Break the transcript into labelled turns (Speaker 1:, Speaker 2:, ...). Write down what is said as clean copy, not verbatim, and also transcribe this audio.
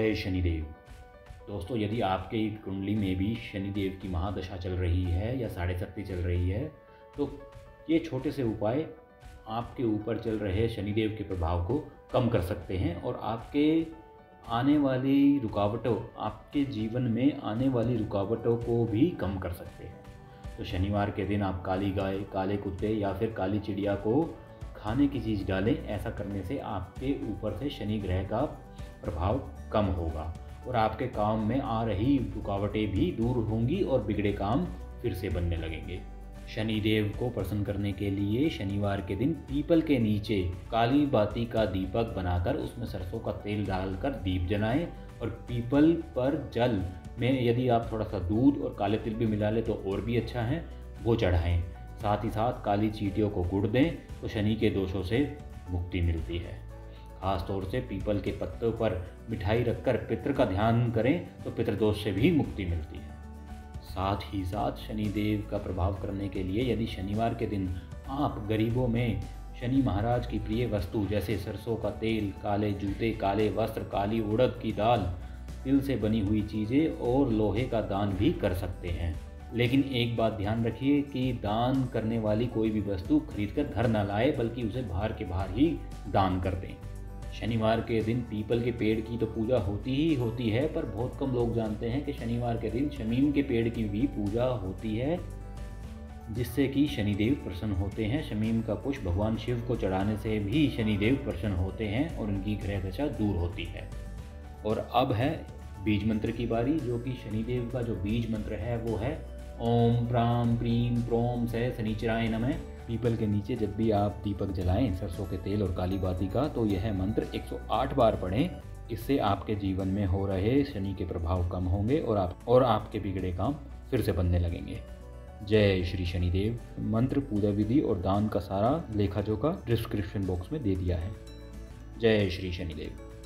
Speaker 1: जय शनिदेव। दोस्तों, यदि आपके कुंडली में भी शनिदेव की महादशा चल रही है या साढ़े सत्ती चल रही है, तो ये छोटे से उपाय आपके ऊपर चल रहे शनिदेव के प्रभाव को कम कर सकते हैं और आपके जीवन में आने वाली रुकावटों को भी कम कर सकते हैं। तो शनिवार के दिन आप काली गाय, काले कुत्ते या फिर काली चिड़िया को खाने की चीज़ डालें। ऐसा करने से आपके ऊपर से शनि ग्रह का प्रभाव कम होगा और आपके काम में आ रही रुकावटें भी दूर होंगी और बिगड़े काम फिर से बनने लगेंगे। शनिदेव को प्रसन्न करने के लिए शनिवार के दिन पीपल के नीचे काली बाती का दीपक बनाकर उसमें सरसों का तेल डालकर दीप जलाएं और पीपल पर जल में यदि आप थोड़ा सा दूध और काले तिल भी मिला लें तो और भी अच्छा है, वो चढ़ाएं। साथ ही साथ काली चींटियों को गुड़ दें तो शनि के दोषों से मुक्ति मिलती है। खास तौर से पीपल के पत्तों पर मिठाई रखकर पितृ का ध्यान करें तो पितृदोष से भी मुक्ति मिलती है। साथ ही साथ शनिदेव का प्रभाव करने के लिए यदि शनिवार के दिन आप गरीबों में शनि महाराज की प्रिय वस्तु जैसे सरसों का तेल, काले जूते, काले वस्त्र, काली उड़द की दाल, तिल से बनी हुई चीज़ें और लोहे का दान भी कर सकते हैं। लेकिन एक बात ध्यान रखिए कि दान करने वाली कोई भी वस्तु खरीदकर घर न लाए, बल्कि उसे बाहर के बाहर ही दान कर दें। शनिवार के दिन पीपल के पेड़ की तो पूजा होती ही होती है, पर बहुत कम लोग जानते हैं कि शनिवार के दिन शमीम के पेड़ की भी पूजा होती है, जिससे कि शनिदेव प्रसन्न होते हैं। शमीम का पुष्प भगवान शिव को चढ़ाने से भी शनिदेव प्रसन्न होते हैं और उनकी ग्रह दशा दूर होती है। और अब है बीज मंत्र की बारी, जो कि शनिदेव का जो बीज मंत्र है वो है ओम प्राम प्रीम प्रोम से शनिचराय नमः। पीपल के नीचे जब भी आप दीपक जलाएं सरसों के तेल और काली बाती का, तो यह मंत्र 108 बार पढ़ें। इससे आपके जीवन में हो रहे शनि के प्रभाव कम होंगे और आपके बिगड़े काम फिर से बनने लगेंगे। जय श्री शनिदेव। मंत्र, पूजा विधि और दान का सारा लेखा जोखा डिस्क्रिप्शन बॉक्स में दे दिया है। जय श्री शनिदेव।